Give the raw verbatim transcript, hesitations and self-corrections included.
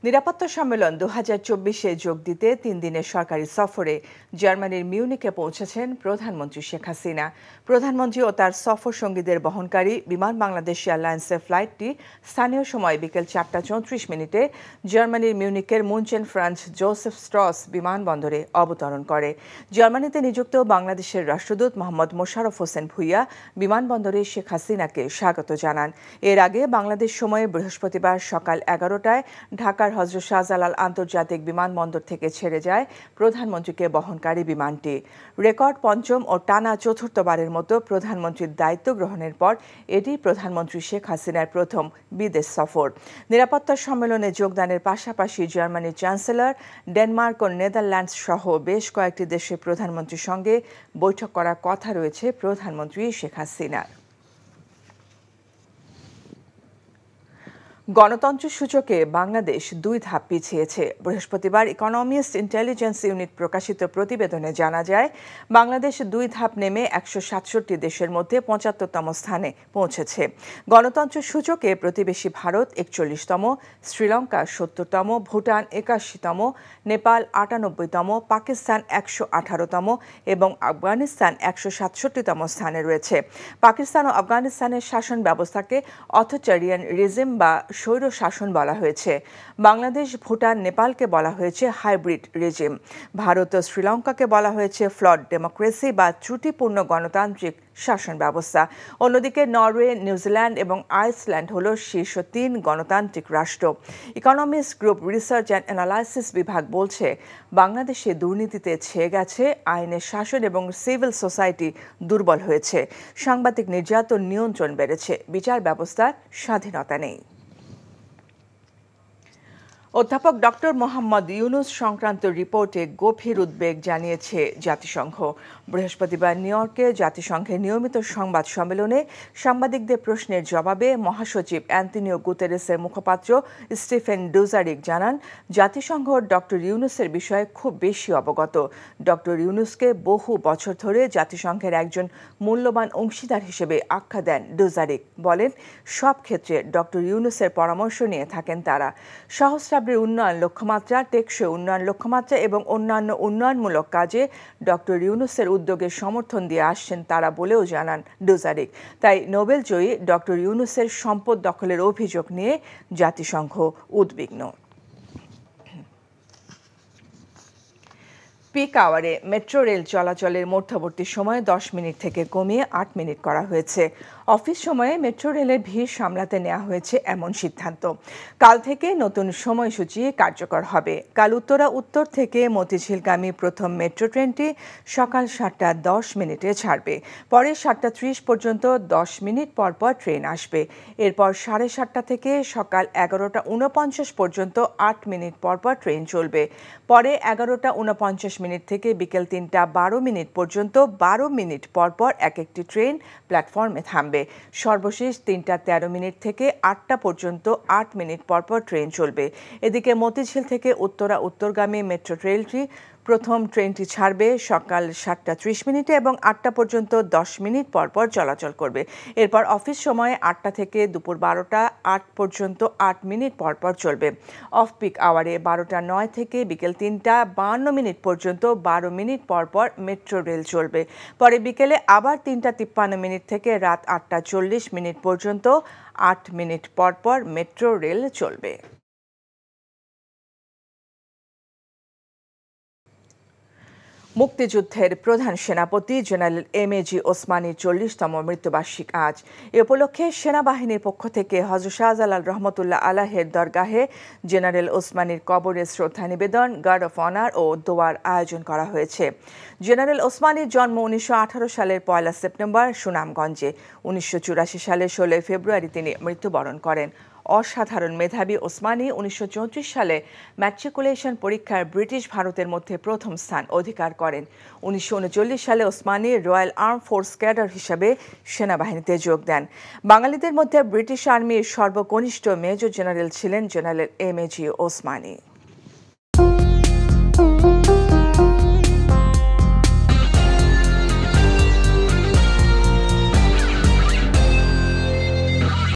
নিরাপত্তা সম্মেলন দু হাজার চব্বিশে যোগ দিতে তিন দিনের সরকারি সফরে জার্মানির মিউনিকে পৌঁছেছেন প্রধানমন্ত্রী শেখ হাসিনা। প্রধানমন্ত্রী ও তার সফর সঙ্গীদের বহনকারী বিমান বাংলাদেশ এয়ারলাইন্সের ফ্লাইটটি স্থানীয় সময় বিকেল চারটা চৌত্রিশ মিনিটে জার্মানির মিউনিকের মুনচেন ফ্রান্স জোসেফ স্ট্রস বিমানবন্দরে অবতরণ করে। জার্মানিতে নিযুক্ত বাংলাদেশের রাষ্ট্রদূত মোহাম্মদ মোশাররফ হোসেন ভূঁইয়া বিমানবন্দরে শেখ হাসিনাকে স্বাগত জানান। এর আগে বাংলাদেশ সময়ে বৃহস্পতিবার সকাল এগারোটায় ঢাকার হযরত শাহজালাল আন্তর্জাতিক বিমানবন্দর থেকে ছেড়ে যায় প্রধানমন্ত্রীকে বহনকারী বিমানটি। রেকর্ড পঞ্চম ও টানা চতুর্থবারের মতো প্রধানমন্ত্রীর দায়িত্ব গ্রহণের পর এটি প্রধানমন্ত্রী শেখ হাসিনার প্রথম বিদেশ সফর। নিরাপত্তা সম্মেলনে যোগদানের পাশাপাশি জার্মানির চ্যান্সেলর, ডেনমার্ক ও নেদারল্যান্ডস সহ বেশ কয়েকটি দেশের প্রধানমন্ত্রীর সঙ্গে বৈঠক করার কথা রয়েছে প্রধানমন্ত্রী শেখ হাসিনার। গণতন্ত্র সূচকে বাংলাদেশ দুই ধাপ পিছিয়েছে। বৃহস্পতিবার ইকোনমিস্ট ইন্টেলিজেন্স ইউনিট প্রকাশিত প্রতিবেদনে জানা যায়, বাংলাদেশ দুই ধাপ নেমে একশো সাতষট্টি দেশের মধ্যে পঁচাত্তরতম স্থানে পৌঁছেছে। গণতন্ত্র সূচকে প্রতিবেশী ভারত একচল্লিশতম, শ্রীলঙ্কা সত্তরতম, ভুটান একাশিতম, নেপাল আটানব্বইতম, পাকিস্তান একশো আঠারোতম এবং আফগানিস্তান একশো সাতষট্টিতম স্থানে রয়েছে। পাকিস্তান ও আফগানিস্তানের শাসন ব্যবস্থাকে অথরিটারিয়ান রিজিম বা স্বৈর শাসন বলা হয়েছে। বাংলাদেশ, ভুটান, নেপালকে বলা হয়েছে হাইব্রিড রেজিম। ভারত ও শ্রীলঙ্কাকে বলা হয়েছে ফ্লড ডেমোক্রেসি বা ত্রুটিপূর্ণ গণতান্ত্রিক শাসন ব্যবস্থা। অন্যদিকে নরওয়ে, নিউজিল্যান্ড এবং আইসল্যান্ড হল শীর্ষ তিন গণতান্ত্রিক রাষ্ট্র। Economist group research and analysis বিভাগ বলছে, বাংলাদেশে দুর্নীতিতে ছেয়ে গেছে, আইনের শাসন এবং সিভিল সোসাইটি দুর্বল হয়েছে, সাংবাদিক নির্যাতন নিয়ন্ত্রণ বেড়েছে, বিচার ব্যবস্থার স্বাধীনতা নেই। অধ্যাপক ডক্টর মোহাম্মদ ইউনুস সংক্রান্ত রিপোর্টে গভীর উদ্বেগ জানিয়েছে জাতিসংঘ। বৃহস্পতিবার নিউ ইয়র্কে জাতিসংঘের নিয়মিত সংবাদ সম্মেলনে সাংবাদিকদের প্রশ্নের জবাবে মহাসচিব অ্যান্তনিও গুতেরেসের মুখপাত্র স্টিফেন ডুজারিক জানান, জাতিসংঘ ডক্টর ইউনুসের বিষয়ে খুব বেশি অবগত। ডক্টর ইউনুসকে বহু বছর ধরে জাতিসংঘের একজন মূল্যবান অংশীদার হিসেবে আখ্যা দেন ডুজারিক। বলেন, সব ক্ষেত্রে ডক্টর ইউনুসের পরামর্শ নিয়ে থাকেন তারা। সহস্রাব্দী উন্নয়ন লক্ষ্যমাত্রা, টেকসই উন্নয়ন লক্ষ্যমাত্রা এবং অন্যান্য উন্নয়নমূলক কাজে ডক্টর ইউনুসের উদ্যোগের সমর্থন দিয়ে আসছেন তারা বলেও জানান ডুজারিক। তাই নোবেলজয়ী ডক্টর ইউনুসের সম্পদ দখলের অভিযোগ নিয়ে জাতিসংঘ উদ্বিগ্ন। পিক আওয়ারে মেট্রো রেল চলাচলের মধ্যবর্তী সময় দশ মিনিট থেকে কমিয়ে আট মিনিট করা হয়েছে। অফিস সময়ে মেট্রো রেলের ভিড় সামলাতে নেওয়া হয়েছে এমন সিদ্ধান্ত। কাল থেকে নতুন সময়সূচি কার্যকর হবে। কাল উত্তরা উত্তর থেকে মতিঝিলগামী প্রথম মেট্রো ট্রেনটি সকাল সাতটা দশ মিনিটে ছাড়বে। পরে সাতটা ত্রিশ পর্যন্ত দশ মিনিট পর পর ট্রেন আসবে। এরপর সাড়ে সাতটা থেকে সকাল এগারোটা উনপঞ্চাশ পর্যন্ত আট মিনিট পর পর ট্রেন চলবে। পরে এগারোটা উনপঞ্চাশ মিনিট থেকে বিকেল তিনটা বারো মিনিট পর্যন্ত বারো মিনিট পর পর এক একটি ট্রেন প্ল্যাটফর্মে থামবে। সর্বশেষ তিনটা তেরো মিনিট থেকে আটটা পর্যন্ত আট মিনিট পর পর ট্রেন চলবে। এদিকে মতিঝিল থেকে উত্তরা উত্তরগামী মেট্রো রেলটি প্রথম ট্রেনটি ছাড়বে সকাল সাতটা ত্রিশ মিনিটে এবং আটটা পর্যন্ত দশ মিনিট পর পর চলাচল করবে। এরপর অফিস সময়ে আটটা থেকে দুপুর বারোটা আট পর্যন্ত আট মিনিট পর পর চলবে। অফ পিক আওয়ারে বারোটা নয় থেকে বিকেল তিনটা বান্ন মিনিট পর্যন্ত বারো মিনিট পর পর মেট্রো রেল চলবে। পরে বিকেলে আবার তিনটা তিপ্পান্ন মিনিট থেকে রাত আটটা চল্লিশ মিনিট পর্যন্ত আট মিনিট পর পর মেট্রো রেল চলবে। মুক্তিযুদ্ধের প্রধান সেনাপতি জেনারেল এম এ জি ওসমানীর চল্লিশতম মৃত্যুবার্ষিক আজ। এ উপলক্ষে সেনাবাহিনীর পক্ষ থেকে হযরত শাহজালাল রহমতুল্লাহ আলাহের দরগাহে জেনারেল ওসমানীর কবরে শ্রদ্ধা নিবেদন, গার্ড অফ অনার ও দোয়ার আয়োজন করা হয়েছে। জেনারেল ওসমানীর জন্ম উনিশশো আঠারো সালের পয়লা সেপ্টেম্বর সুনামগঞ্জে। উনিশশো চুরাশি সালের ষোলোই ফেব্রুয়ারি তিনি মৃত্যুবরণ করেন। অসাধারণ মেধাবী ওসমানী উনিশশো চৌত্রিশ সালে ম্যাট্রিকুলেশন পরীক্ষার ব্রিটিশ ভারতের মধ্যে প্রথম স্থান অধিকার করেন। উনিশশো উনচল্লিশ সালে Osmani royal arm force cadre হিসাবে সেনাবাহিনীতে যোগ দেন। বাঙালিদের মধ্যে ব্রিটিশ আর্মির সর্বকনিষ্ঠ মেজর জেনারেল ছিলেন general M A G Osmani.